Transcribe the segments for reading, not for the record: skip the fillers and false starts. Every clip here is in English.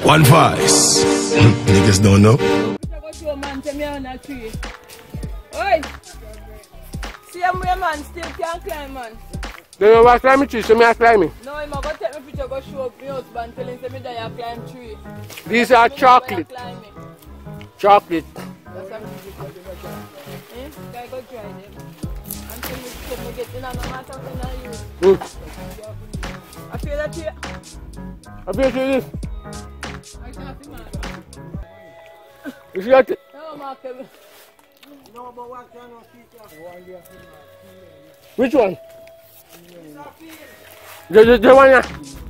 One voice. Niggas don't know. Oi! See how my man still can't climb, man. Do you want to climb a tree? So me I climb it. No, I'm going to take my picture, go show up my husband, tell him that I climb tree. These are chocolate. Chocolate. That's what I'm doing. Eh? I go try them. Until you get in and no matter when I use. I feel that here. I feel this. I can't feel man. You see that? No, Mark. No, but what kind of feature? Which one? The one here.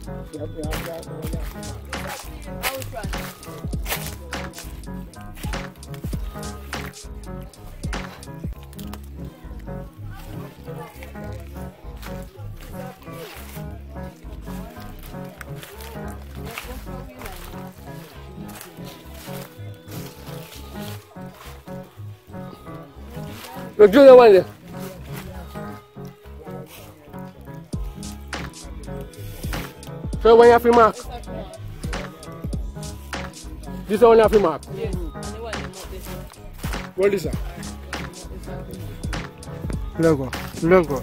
The junior one there. So when you have to mark? This one you have to mark? Yes. What is that? Logo. Logo.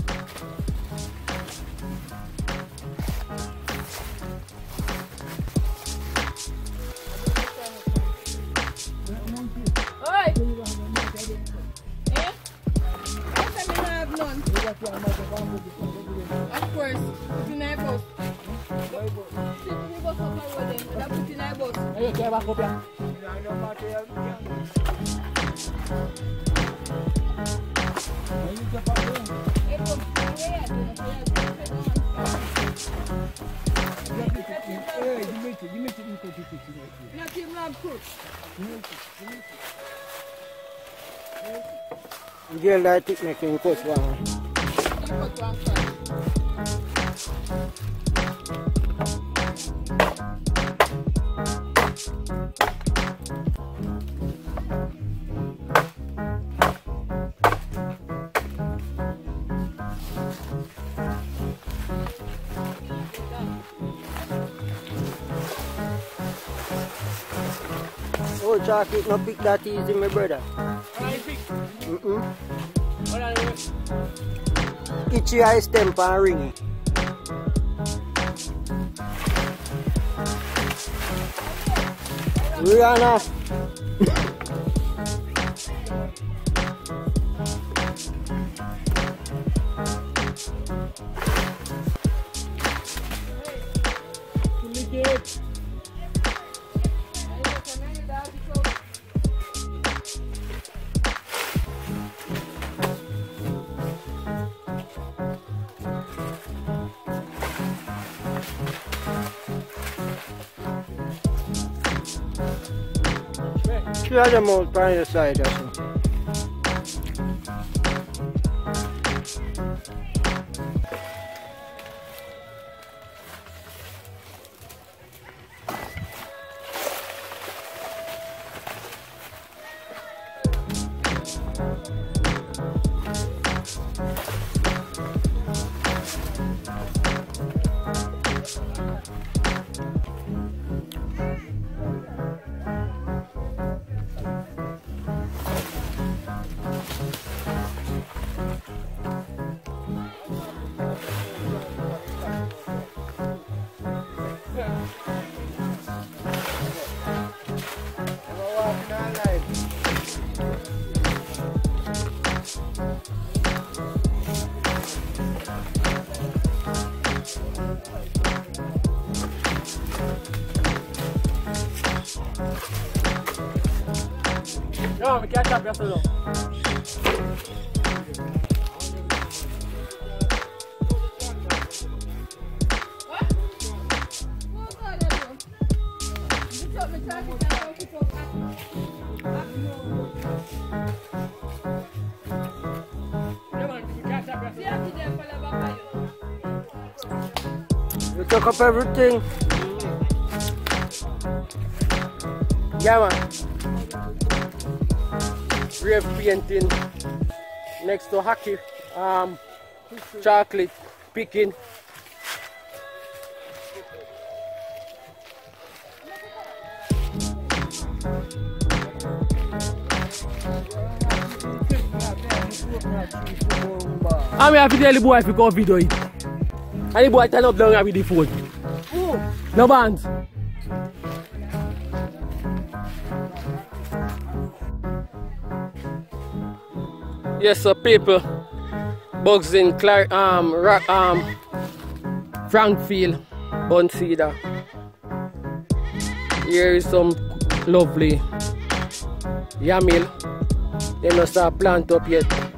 Oi! Eh? How come you have none? Of course. Put in a bus. See, when you bus up my road then, that put in a bus. Hey, get back up here. Hey, come, where are you? Not him lab cook. Girl, I think I can cut one. You cut one side. Oh, chocolate, no pick that easy, my brother. Itchy eye stem and ringy. Rihanna. She had them out by your side or so. No, me catch up yesterday. You took up everything. Yeah, man. Grave painting next to hockey, chocolate picking. I'm have to tell the boy if you come video it. And the boy turn up down here with the phone. No bands. Yes, so people, bugs in Frankfield, Buncedar. Here is some lovely yamil. They must have plant up yet.